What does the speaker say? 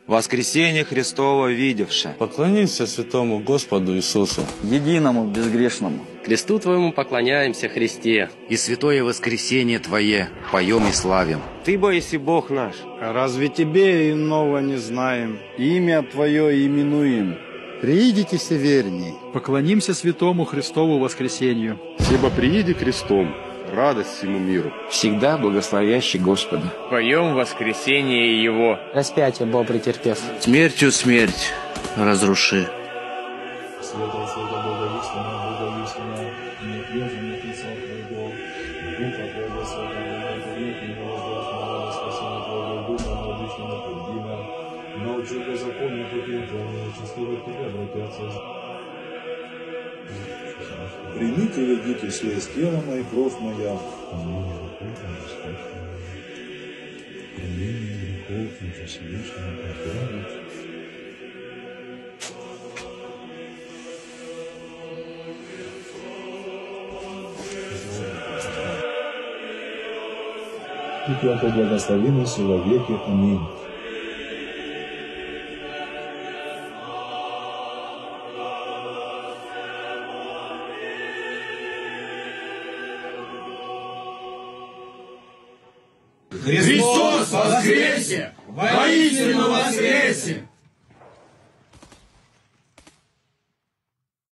воскресение Христово видевши. Поклонимся святому Господу Иисусу, единому безгрешному. Кресту Твоему поклоняемся, Христе. И святое воскресение Твое поем и славим. Ты боиси Бог наш. Разве Тебе иного не знаем? Имя Твое именуем. Приидите все верней. Поклонимся святому Христову воскресению. Себо прииди крестом, радость всему миру. Всегда благословящий Господа. Поем воскресение Его. Распятие Бог претерпев. Смертью смерть разруши. Научу по закону пути Твоему, счастливо Тебя обратятся. Примите и ведите сие тело моя и кровь моя. И Твой благословенный во веки. Аминь. Христос воскресе! Воистину воскресе!